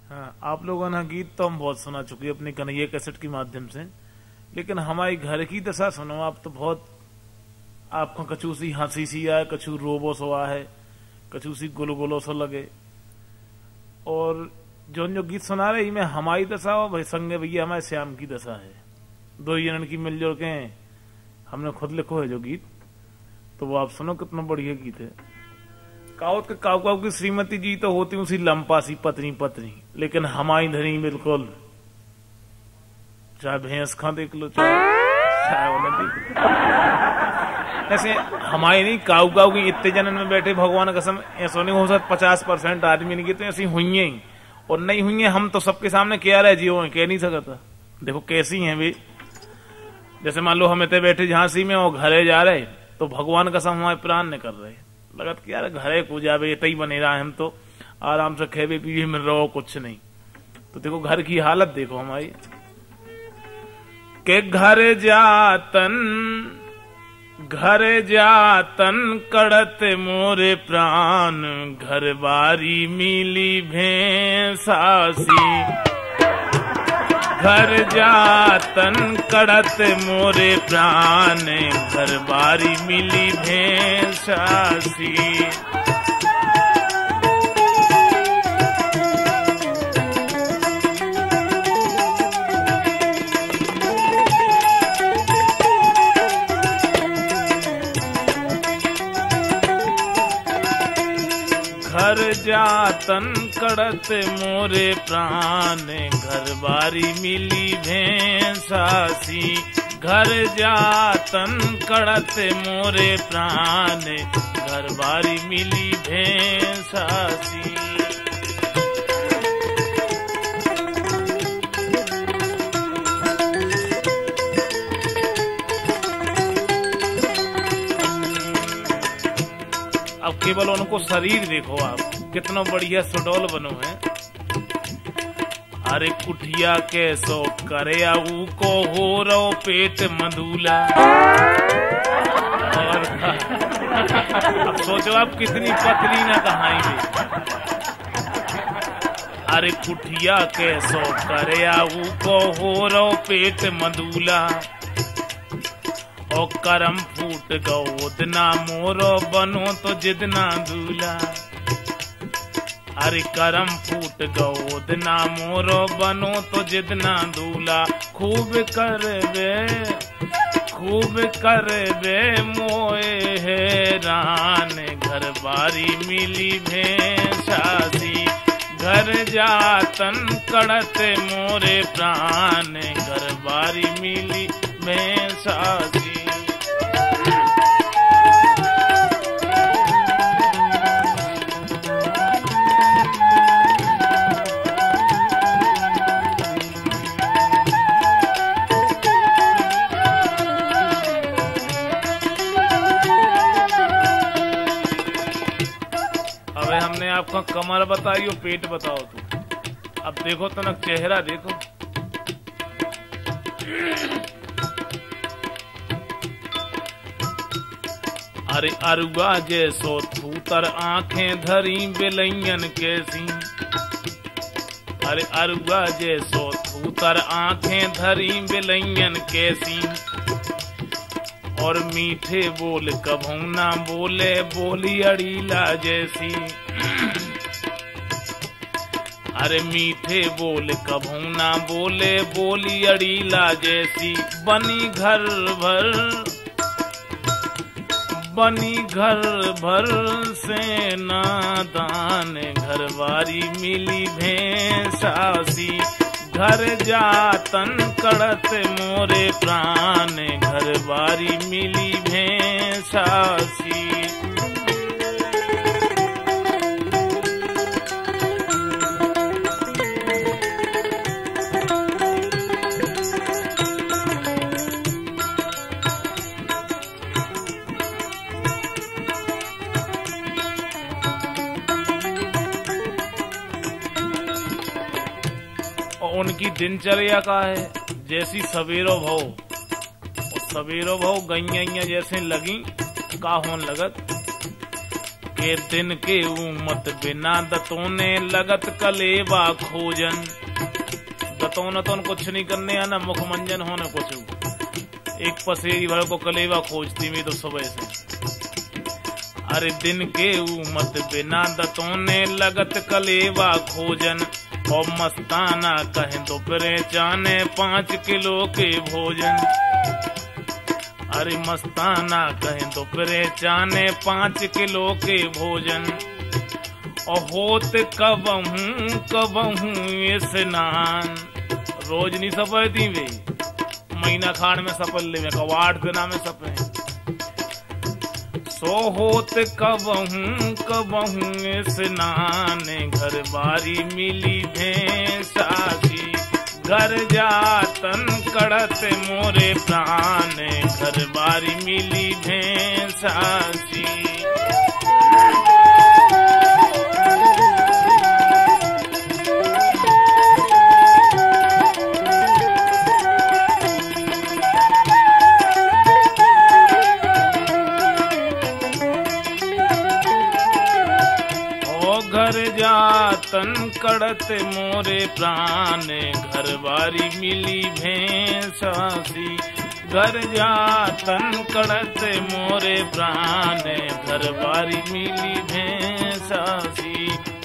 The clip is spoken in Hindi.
हाँ, आप लोगों ने गीत तो हम बहुत सुना चुके अपने कन्हैया कैसेट के माध्यम से, लेकिन हमारी घर की दशा सुनो आप तो बहुत आपको कछु सी हंसी सी आए, कछु रोबो सो है, कछु सी गुलगुलो सो लगे। और जो गीत सुना रहे में हमारी दशा हो भाई संगे भैया हमारे श्याम की दशा है, दो जनन की मिलजुल के हमने खुद लिखो है जो गीत, तो वो आप सुनो कितना बढ़िया गीत है। काउत के काऊ की श्रीमती जी तो होती उसी लंपा सी पत्नी पत्नी, लेकिन हमारी धनी बिल्कुल चाहे भैंस खा देख लो चाहे वो देख लो। ऐसे हमारी नहीं काऊ की इतने जनन में बैठे भगवान कसम ऐसा नहीं हो सकता 50% आदमी नहीं कहते ऐसी हुई ही, और नहीं हुई है हम तो सबके सामने क्या रहे जियो कह नहीं सकता। देखो कैसी हैं भी, जैसे मान लो हम इतने बैठे झांसी में और घरे जा रहे तो भगवान कसम हमारे प्राण निकल रहे, लगत कि यार घरे को जावे इतना ही बने रहा है, हम तो आराम से खेबे पीवे मिल रहो कुछ नहीं। तो देखो घर की हालत देखो हमारी के घर जातन कड़त मोरे प्राण, घर बारी मिली भैंसासी। घर जातन कड़त मोरे प्राण, घर बारी मिली भैंसासी। घर जातन कड़त मोरे प्राण, घर बारी मिली भैंसासी। घर जातन कड़त मोरे प्राण, घर बारी मिली भैंसासी। अब केवल उनको शरीर देखो आप कितना बढ़िया सुडौल बनो है। अरे कुठिया कैसो करे आऊ को हो रो पेट मधुला। और अब सोचो आप कितनी पतली ना कहाएंगे। अरे कुठिया कैसो करे आऊ को हो रो पेट मधुला। और करम फूट गो उतना मोरो बनो तो जितना दूल्हा। अरे करम फूट गो उतना मोरो बनो तो जितना दूल्हा। खूब करबे मोए हैरान, घर बारी मिली भैंसासी। घर जातन कड़त मोरे प्राण, घर बारी मिली भैंसासी। हमने आपका कमर बताई और पेट बताओ तो अब देखो तो ना चेहरा देखो। अरे अरुआ जैसो थूतर आंखें धरी बिलैयन कैसी। अरे अरुआ जैसो थूतर आंखें धरी बिलैयन कैसी। और मीठे बोल कभू ना बोले बोली अड़ीला जैसी। अरे मीठे बोल कभू ना बोले बोली अड़ीला जैसी। बनी घर भर से नादान, घर बारी मिली भैंसासी। घर जातन कड़त मोरे प्राण, घर बारी मिली भैंसासी। उनकी दिनचर्या का है जैसी सवेरो भव, सवेरो भव गैया जैसे लगी का होन लगत। के दिन के उमत बिना दतों ने लगत कलेवा खोजन। दतों न तो कुछ नहीं करने आना, मुख मंजन होने कुछ। एक पसेरी भर को कलेवा खोजती मैं तो सुबह से। अरे दिन के उमत बिना दतों ने लगत कलेवा खोजन। और मस्ताना कहें तो परेचाने 5 किलो के भोजन। अरे मस्ताना कहें तो परेचाने 5 किलो के भोजन। और होत कबहूं स्नान। रोज नहीं सपती वे, महीना खान में सपल ले, कवाड़ दिना में सपे। सो होत कबहूं स्नान। घर बारी मिली भैंसासी, घर जातन कड़त मोरे प्राण। घर बारी मिली भैंसासी। घर जातन कड़त मोरे प्राण। घर बारी मिली भैंसासी। घर जातन कड़त मोरे प्राण। घर बारी मिली भैंसासी।